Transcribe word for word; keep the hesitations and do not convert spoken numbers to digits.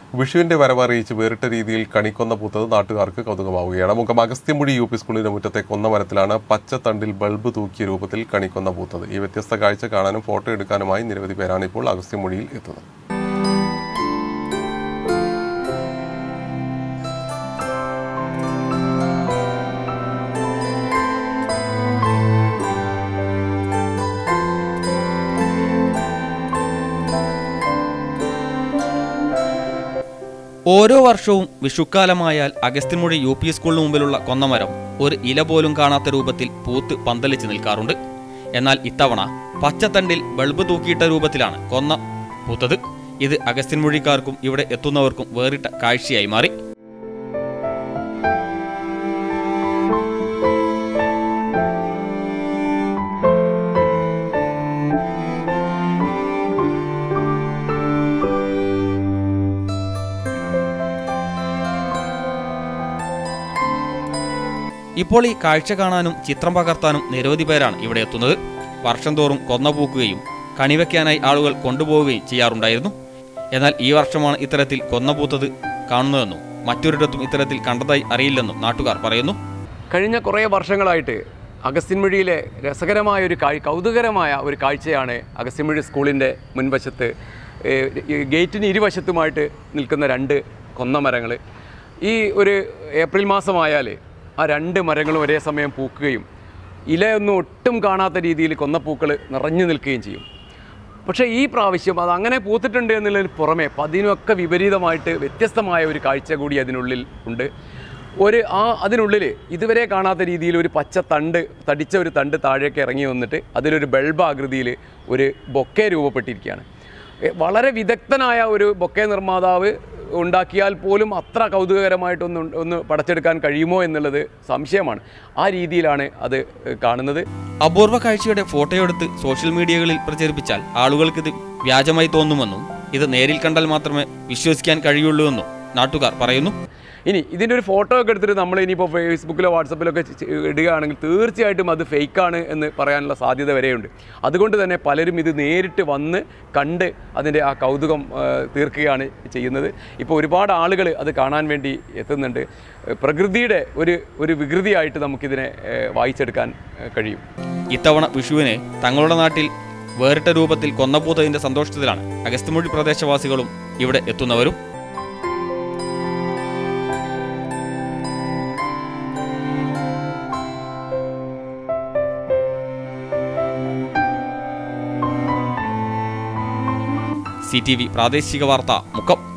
വിഷുവിന്റെ വരവറിയിച്ച് വേറിട്ട രീതിയിൽ കണിക്കൊന്ന പൂത്തത് നാട്ടുകാർക്ക് കൗതുകമാവുകയാണ്. മുക്കം അഗസ്ത്യമുടി യു പി സ്കൂളിന്റെ മുറ്റത്തെ കൊന്നമരത്തിലാണ് പച്ചത്തണ്ടിൽ ബൾബ് തൂക്കിയ രൂപത്തിൽ കണിക്കൊന്ന പൂത്തത്. ഈ വ്യത്യസ്ത കാഴ്ച കാണാനും ഫോട്ടോ എടുക്കാനുമായി നിരവധി പേരാണ് ഇപ്പോൾ അഗസ്ത്യമുടിയിൽ എത്തുന്നത്. ഓരോ വർഷവും വിഷുക്കാലമായാൽ അഗസ്ത്യമുടി യു പി സ്കൂളിന് മുമ്പിലുള്ള കൊന്നമരം ഒരു ഇല പോലും കാണാത്ത രൂപത്തിൽ പൂത്ത് പന്തലിച്ച് നിൽക്കാറുണ്ട്. എന്നാൽ ഇത്തവണ പച്ചത്തണ്ടിൽ ബൾബ് തൂക്കിയിട്ട രൂപത്തിലാണ് കൊന്ന പൂത്തത്. ഇത് അഗസ്ത്യമുടിക്കാർക്കും ഇവിടെ എത്തുന്നവർക്കും വേറിട്ട കാഴ്ചയായി മാറി. ഇപ്പോൾ ഈ കാഴ്ച കാണാനും ചിത്രം പകർത്താനും നിരവധി പേരാണ് ഇവിടെ എത്തുന്നത്. വർഷം തോറും കൊന്ന പൂക്കുകയും കണിവയ്ക്കാനായി ആളുകൾ കൊണ്ടുപോവുകയും ചെയ്യാറുണ്ടായിരുന്നു. എന്നാൽ ഈ വർഷമാണ് ഇത്തരത്തിൽ കൊന്ന പൂത്തത് കാണുന്നതെന്നും മറ്റൊരിടത്തും ഇത്തരത്തിൽ കണ്ടതായി അറിയില്ലെന്നും നാട്ടുകാർ പറയുന്നു. കഴിഞ്ഞ കുറേ വർഷങ്ങളായിട്ട് അഗസ്ത്യമുടിയിലെ രസകരമായ ഒരു കാഴ്ച കൗതുകരമായ ഒരു കാഴ്ചയാണ് അഗസ്ത്യമുടി സ്കൂളിൻ്റെ മുൻവശത്ത് ഗേറ്റിന് ഇരുവശത്തുമായിട്ട് നിൽക്കുന്ന രണ്ട് കൊന്നമരങ്ങൾ. ഈ ഒരു ഏപ്രിൽ മാസമായാൽ ആ രണ്ട് മരങ്ങളും ഒരേ സമയം പൂക്കുകയും ഇലയൊന്നും ഒട്ടും കാണാത്ത രീതിയിൽ കൊന്നപ്പൂക്കൾ നിറഞ്ഞു നിൽക്കുകയും ചെയ്യും. പക്ഷേ ഈ പ്രാവശ്യം അത് അങ്ങനെ പൂത്തിട്ടുണ്ട് എന്നുള്ളതിന് പുറമെ അതിനൊക്കെ വിപരീതമായിട്ട് വ്യത്യസ്തമായ ഒരു കാഴ്ച കൂടി അതിനുള്ളിൽ ഉണ്ട്. ഒരു ആ അതിനുള്ളിൽ ഇതുവരെ കാണാത്ത രീതിയിൽ ഒരു പച്ച തണ്ട് തടിച്ച ഒരു തണ്ട് താഴേക്ക് ഇറങ്ങി വന്നിട്ട് അതിലൊരു ബൾബ് ആകൃതിയിൽ ഒരു ബൊക്കെ രൂപപ്പെട്ടിരിക്കുകയാണ്. വളരെ വിദഗ്ധനായ ഒരു ബൊക്കെ നിർമ്മാതാവ് ഉണ്ടാക്കിയാൽ പോലും അത്ര കൗതുകകരമായിട്ടൊന്ന് ഒന്ന് പടച്ചെടുക്കാൻ കഴിയുമോ എന്നുള്ളത് സംശയമാണ്. ആ രീതിയിലാണ് അത് കാണുന്നത്. അപൂർവ കാഴ്ചയുടെ ഫോട്ടോയെടുത്ത് സോഷ്യൽ മീഡിയകളിൽ പ്രചരിപ്പിച്ചാൽ ആളുകൾക്കിത് വ്യാജമായി തോന്നുമെന്നും ഇത് നേരിൽ കണ്ടാൽ മാത്രമേ വിശ്വസിക്കാൻ കഴിയുള്ളൂ എന്നും നാട്ടുകാർ പറയുന്നു. ഇനി ഇതിൻ്റെ ഒരു ഫോട്ടോ ഒക്കെ എടുത്തിട്ട് നമ്മൾ ഇനിയിപ്പോൾ ഫേസ്ബുക്കിലോ വാട്സപ്പിലൊക്കെ ഇടുകയാണെങ്കിൽ തീർച്ചയായിട്ടും അത് ഫേക്കാണ് എന്ന് പറയാനുള്ള സാധ്യത വരെയുണ്ട്. അതുകൊണ്ട് തന്നെ പലരും ഇത് നേരിട്ട് വന്ന് കണ്ട് അതിൻ്റെ ആ കൗതുകം തീർക്കുകയാണ് ചെയ്യുന്നത്. ഇപ്പോൾ ഒരുപാട് ആളുകൾ അത് കാണാൻ വേണ്ടി എത്തുന്നുണ്ട്. പ്രകൃതിയുടെ ഒരു ഒരു വികൃതിയായിട്ട് നമുക്കിതിനെ വായിച്ചെടുക്കാൻ കഴിയും. ഇത്തവണ വിഷുവിനെ തങ്ങളുടെ നാട്ടിൽ വേറിട്ട രൂപത്തിൽ കൊന്നപ്പൂത്തതിൻ്റെ സന്തോഷത്തിലാണ് അഗസ്ത്യമുടി പ്രദേശവാസികളും ഇവിടെ എത്തുന്നവരും. സി ടി വി പ്രാദേശിക വാർത്ത മുക്കം.